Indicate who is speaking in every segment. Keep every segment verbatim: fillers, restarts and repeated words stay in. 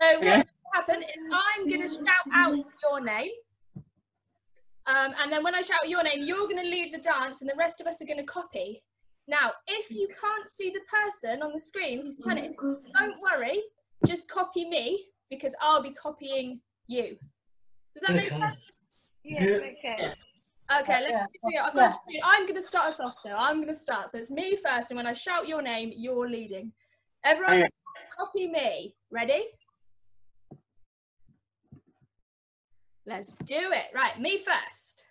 Speaker 1: So what will happen is I'm going to shout out your name. Um, and then when I shout your name, you're going to lead the dance and the rest of us are going to copy. Now, if you can't see the person on the screen who's turning it, don't worry, just copy me because I'll be copying you. Does that make sense?
Speaker 2: Yeah, yeah. Makes sense.
Speaker 1: Okay, let's
Speaker 3: yeah.
Speaker 1: do it. I've got to, I'm going to start us off though. I'm going to start. So it's me first, and when I shout your name, you're leading. Everyone,
Speaker 3: Okay.
Speaker 1: copy me. Ready? Let's do it. Right, me first.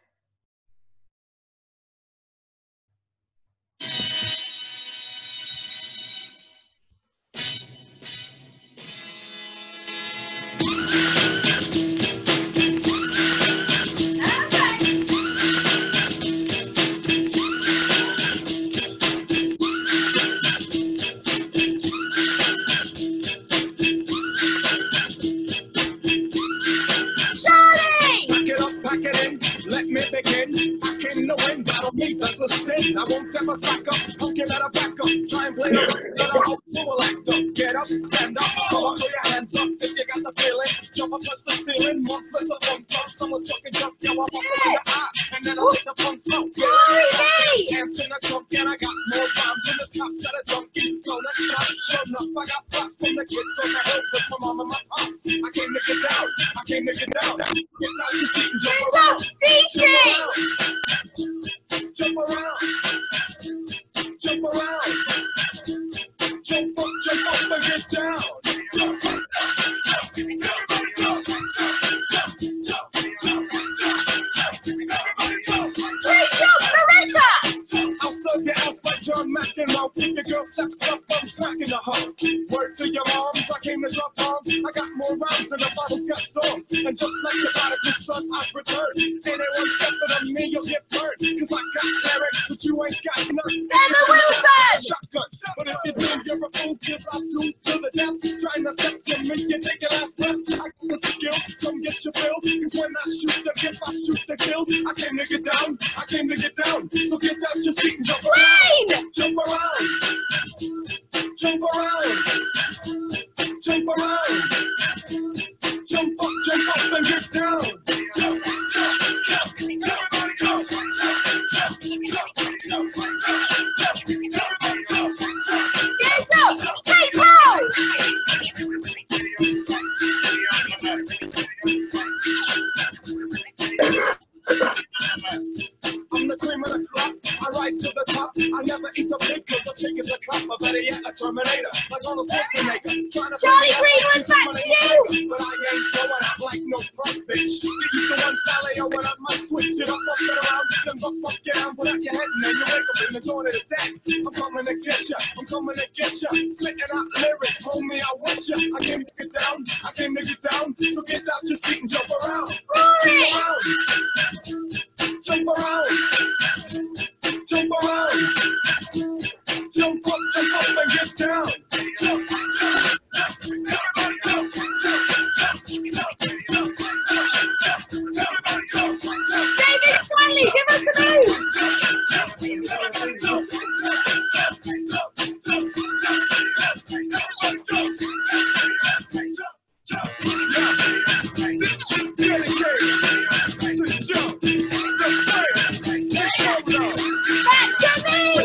Speaker 4: That's a sin. I won't ever slack up. I'll give that a back up. Try and play the but I hope you will act up. Get up, stand up, come on, throw your hands up if you got the feeling. Jump up touch the ceiling. Monsters of fun club. Someone's fucking jump. Yo, I'm up in the eye. And then I'll take the pump slow.
Speaker 1: Sorry!
Speaker 4: Dance in the trunk, and I got more bombs in this cops at a donkey. Go next shot. Sure enough, I got pop from the kids on the hill. With my mom and my pops. I came to get down. I came to get down. Get out your seat and jump around.
Speaker 1: D J!
Speaker 4: Jump around, jump around, jump up, jump up and get down. Jump, jump, jump, everybody jump, jump, jump, jump, jump, jump, everybody jump.
Speaker 1: Great job, Loretta!
Speaker 4: I'll serve your ass like John McEnroe. If your girl steps up, I'm smacking the hoe. Word to your moms, I came to drop bombs. I got more rhymes than the bottle's got songs. And just like the prodigal son, I've returned. Anyone stepping on me, you'll get burned. Cause I got lyrics, but you ain't got none.
Speaker 1: Emma Wilson!
Speaker 4: Shotgun. But if you do, you're a fool, cause I'll do to the death. Trying to step to me, you take your last breath. I got the skill, come get your fill. Cause when I shoot the gift, I shoot the kill. I came to get down, I came to get down. So get out your seat and jump around.
Speaker 1: Rain!
Speaker 4: Jump around. Jump around. Jump around. Jump up, jump up and get down. Jump, jump, jump, everybody jump, jump, jump, jump, jump, jump, everybody jump, jump.
Speaker 1: Get up! Take hold!
Speaker 4: I'm the cream of the crop. I rise to the top. I never eat a pig cause a pig is a cop. Or better yet, a Terminator. Like Arnold Schwarzenegger. Trying to
Speaker 1: Charlie Greenwood's back to you!
Speaker 4: But I ain't going out like no punk bitch. This is the one style I owe when I might switch it up, up and around. Then buck, buck, get down, put out your head and then you wake up in the joint of the deck. I'm coming to get ya. I'm coming to get ya. Spitting out lyrics, homie, I want ya. I came to get down. I came to get down. So get out your seat and jump around.
Speaker 1: Rory!
Speaker 4: Jump around. Jump around. Jump up, jump up and get down. Jump, jump, jump. Everybody jump, jump, jump, jump, jump, jump, jump. Everybody jump, jump.
Speaker 1: David Stanley, give us a move!
Speaker 4: Everybody jump, jump, jump, jump, jump, jump, jump, jump, jump, jump. This is dedicated to jump.
Speaker 1: Back to me!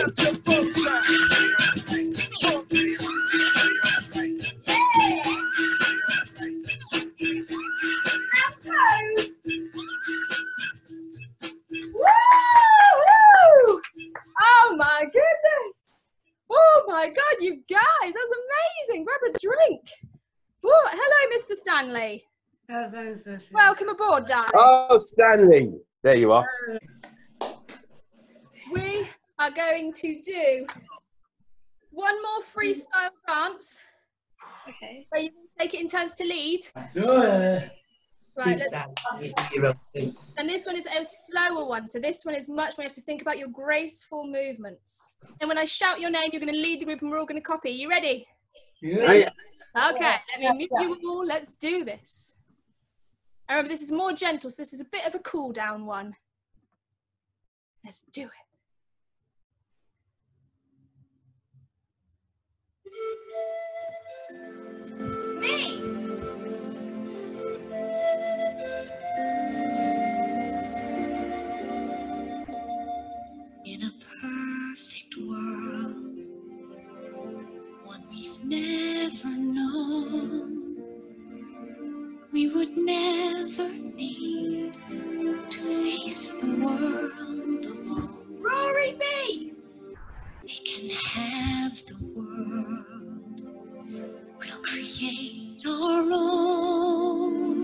Speaker 1: Woo! Oh my goodness! Oh my God, you guys, that was amazing! Grab a drink. Oh, hello, Mister Stanley. Welcome aboard, darling.
Speaker 3: Oh, Stanley. There you are.
Speaker 1: We are going to do one more freestyle dance.
Speaker 2: Okay.
Speaker 1: So you can take it in turns to lead.
Speaker 5: Yeah.
Speaker 1: Right, let's- and this one is a slower one. So this one is much more, you have to think about your graceful movements. And when I shout your name, you're going to lead the group and we're all going to copy. You ready?
Speaker 5: Yeah.
Speaker 1: Okay, let me mute you all. Let's do this. And remember, this is more gentle, so this is a bit of a cool down one. Let's do it. Me.
Speaker 6: never need to face the world alone.
Speaker 1: Rory B!
Speaker 6: We can have the world. We'll create our own.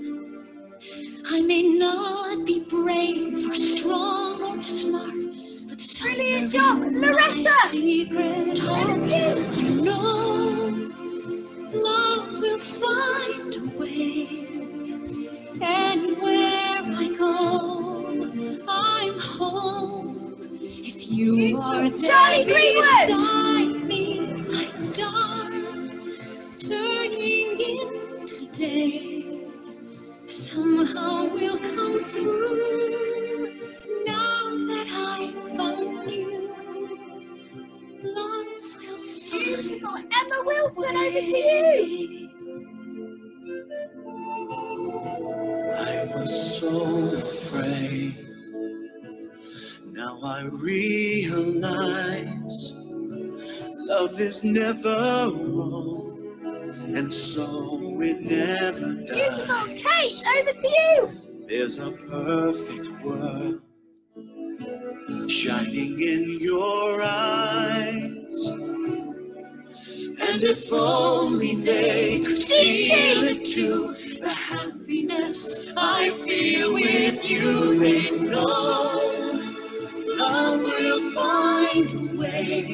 Speaker 6: I may not be brave or strong or smart, but
Speaker 1: Brilliant job, Loretta!
Speaker 6: Secret heart, I know love will find a way. Anywhere I go, I'm home. If you
Speaker 1: Beautiful.
Speaker 6: are there
Speaker 1: Charlie Greenwood!
Speaker 6: beside me, like dark turning into day, somehow we'll come through. Now that I found you, love will find
Speaker 1: Beautiful. Emma Wilson, over to you.
Speaker 4: I was so afraid. Now I realize love is never wrong, and so it never dies.
Speaker 1: Beautiful. Kate, over to you.
Speaker 4: There's a perfect world shining in your eyes, and if only they could feel it too, the happiness I feel with you. They know love will find a way.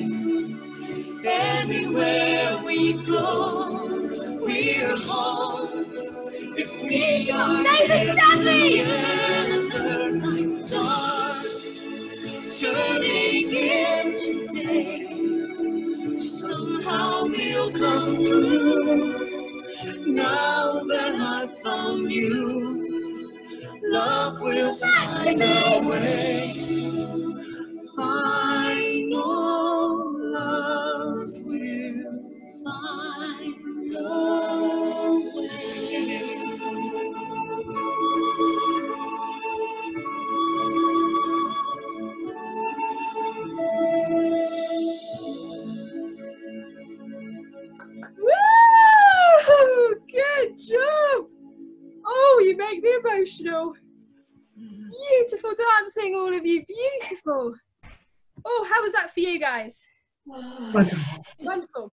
Speaker 4: Anywhere we go, we're home. If we are
Speaker 1: David Stanley!
Speaker 4: together like dark turning into day, somehow we'll come through. Now that I've found you, love will find a way. I know love will find a way.
Speaker 1: Woo! Good job. Oh, you make me emotional. Beautiful dancing, all of you. Beautiful. Oh, how was that for you guys?
Speaker 5: Wonderful.
Speaker 1: Wonderful.